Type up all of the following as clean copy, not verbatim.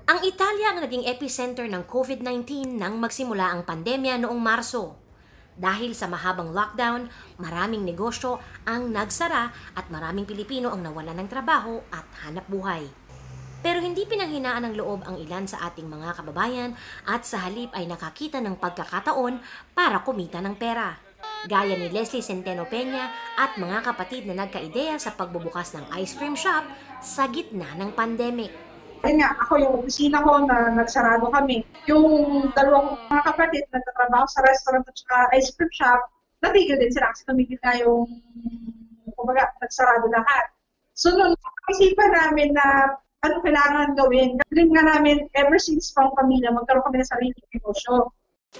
Ang Italia ang naging epicenter ng COVID-19 nang magsimula ang pandemya noong Marso. Dahil sa mahabang lockdown, maraming negosyo ang nagsara at maraming Pilipino ang nawalan ng trabaho at hanap buhay. Pero hindi pinanghinaan ng loob ang ilan sa ating mga kababayan at sa halip ay nakakita ng pagkakataon para kumita ng pera. Gaya ni Leslie Centeno Peña at mga kapatid na nagkaideya sa pagbubukas ng ice cream shop sa gitna ng pandemic. Ayun nga, ako yung opisina ko na nagsarado kami. Yung dalawang mga kapatid na nagtatrabaho sa restaurant at saka ice cream shop, natigil din sila kasi tumigil na yung, kumbaga, nagsarado lahat. So, nung isipan namin na ano kailangan gawin, dream nga namin ever since pang pamilya, magkaroon kami ng sariling negosyo.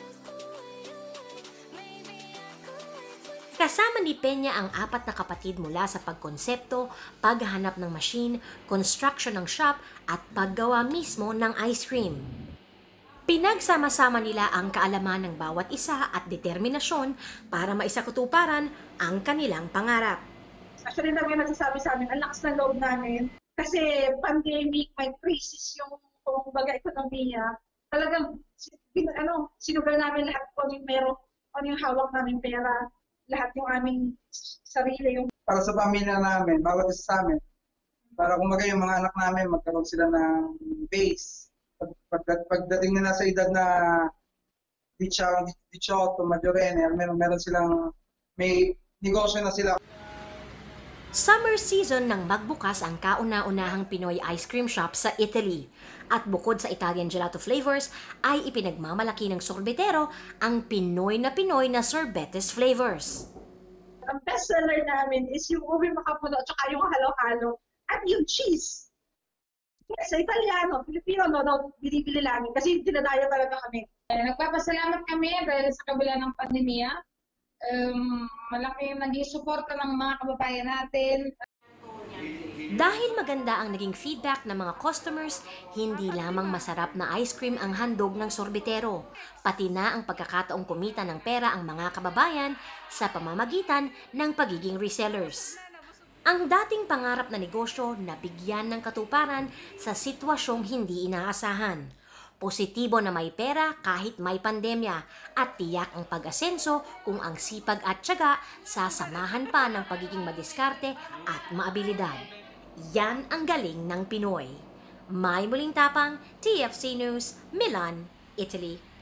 Kasama ni Peña ang 4 na kapatid mula sa pagkonsepto, paghahanap ng machine, construction ng shop at paggawa mismo ng ice cream. Pinagsama-sama nila ang kaalaman ng bawat isa at determinasyon para maisakutuparan ang kanilang pangarap. Actually, namin nagsasabi sa amin, ang lakas ng loob namin kasi pandemic, may crisis yung kumbaga ekonomiya. Talagang sinugal namin lahat kung yung meron, kung yung hawak namin pera. Lahat yung aming sarili. Para sa pamilya namin, bawat isa sa amin, para kumbaga yung mga anak namin, magkaroon sila ng base. Pagdating nila sa edad na 18, Majorene, meron silang, may negosyo na sila. Summer season nang magbukas ang kauna-unahang Pinoy ice cream shop sa Italy. At bukod sa Italian gelato flavors, ay ipinagmamalaki ng sorbetero ang Pinoy na sorbetes flavors. Ang best seller namin is yung ube makapuno at saka yung halo-halo at yung cheese. Yes, sa Italiano, Pilipino, binibili namin kasi dinadaya talaga kami. Nagpapasalamat kami dahil sa kabila ng pandemya. Malaki yung naging suporta ng mga kababayan natin. Dahil maganda ang naging feedback ng mga customers, hindi lamang masarap na ice cream ang handog ng sorbetero, pati na ang pagkakataong kumita ng pera ang mga kababayan sa pamamagitan ng pagiging resellers. Ang dating pangarap na negosyo nabigyan ng katuparan sa sitwasyong hindi inaasahan. Positibo na may pera kahit may pandemya at tiyak ang pag-asenso kung ang sipag at tiyaga sasamahan pa ng pagiging madiskarte at maabilidad. Yan ang galing ng Pinoy. May Muling Tapang, TFC News, Milan, Italy.